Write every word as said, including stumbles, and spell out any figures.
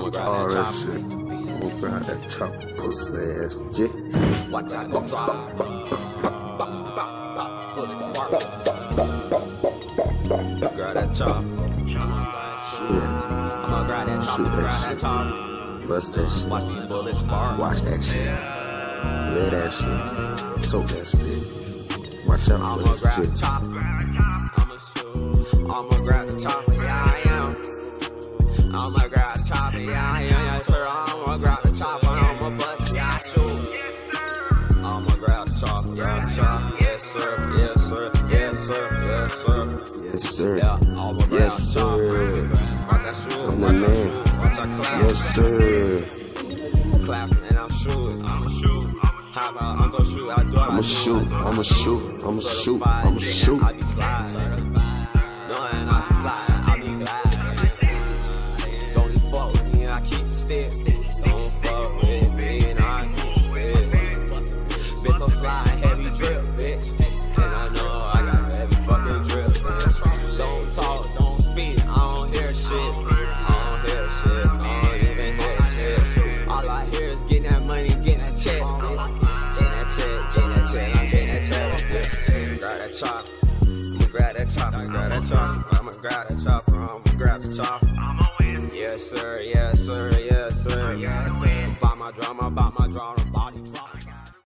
I'ma grab all that that shit. I'ma grab that chopper, pussy ass jit. Watch out, go drop. Bullet spark. Grab that chop. Shit. I'ma grab that chop. Shoot that Grab that shit. chop. Bust that shit. Watch these bullets spark. Watch that shit. Let that shit. Tote that stick. Watch out for I'ma this grab shit. the chopper. I'ma shoot. I'ma grab the chopper. Yeah, I am. I'ma grab the chopper. Yeah, I am. Yes, sir. I'ma grab the chopper. I'ma bust. Yeah, I shoot. I'ma grab the chopper. Grab the chopper. Yes, sir. Yes, sir. Yes, sir. Yes, sir. Yes, sir. Yeah, I'ma grab Yes, the chopper. sir. Watch that shoot. I'm the Watch that man. shoot. Watch that clap. Yes, sir. Clapping and I'm shooting. I'ma shoot. How about I'm gonna shoot? I do it. I'ma shoot. I'ma shoot. I'ma shoot. I'ma shoot. I be sliding. Knowing I be sliding. I be glad. Don't even fuck with me. I keep the stick. Don't fuck with me. And I keep the stick. Bitch, I'm sliding. Heavy drip, bitch. And I know I got heavy fucking drip, bitch. Don't talk. Don't speak. I don't hear shit. I don't hear shit. I don't even hear shit. All I hear is getting that money, getting that check. Grab that chop. I'ma grab that chop. I'ma grab that chop. I'ma grab that chopper. I'ma grab the chop. Yes sir, yes sir, yes sir. Yes sir. Buy my drum, I buy my drum, body drop.